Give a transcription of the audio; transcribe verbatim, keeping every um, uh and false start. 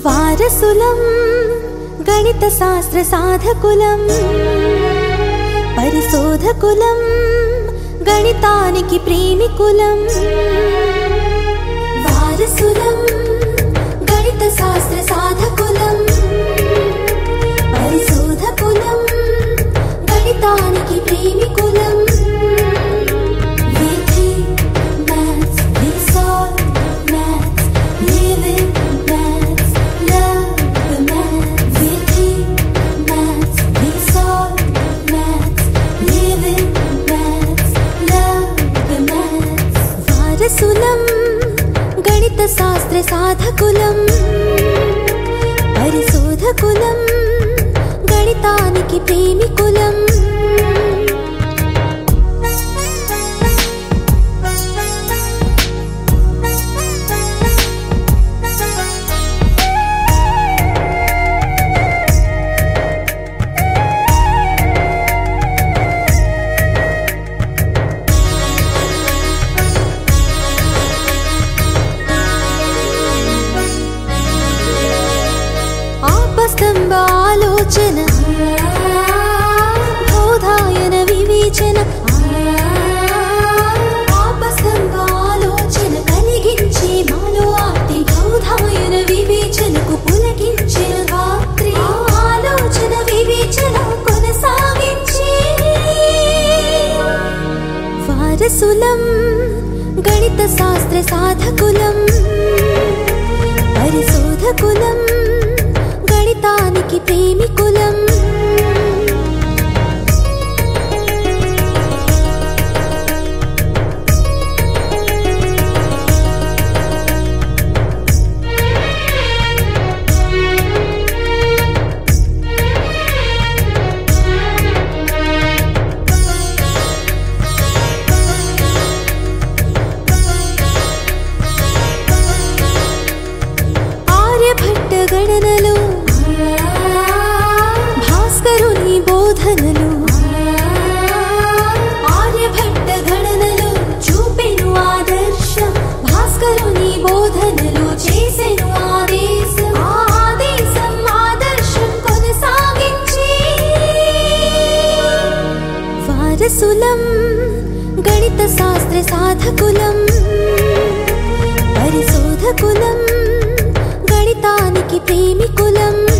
వారసులం గణిత శాస్త్ర సాధకులం పరిశోధకులం గణితానికి ప్రేమికులం వారసులం గణిత శాస్త్ర సాధకులం పరిశోధకులం గణితానికి ప్రేమికులం వారసులం గణిత శాస్త్ర సాధకులం పరిశోధకులం గణితానికి ప్రేమికులం స్తంభ ఆలోచన బోధాయన వివేచన ఆపస్తంభ ఆలోచన కలిగించే మాలో ఆర్తి బోధాయన వివేచనకు పులకించిన రాత్రి ఆలోచన వివేచన కొనసాగించే వారసులం గణిత శాస్త్ర సాధకులం పరిశోధకులం గణితానికి ప్రేమికులం ఆర్యభట్ట గణనలు భాస్కరుని బోధనలు ఆర్యభట్ట గణనలు చూపెను ఆదర్శం భాస్కరుని బోధనలు చేసెను ఆదేశం ఆదేశం ఆదర్శం కొనసాగించి వారసులం గణిత శాస్త్ర సాధకులం పరిశోధకులం గణితానికి ప్రేమికులం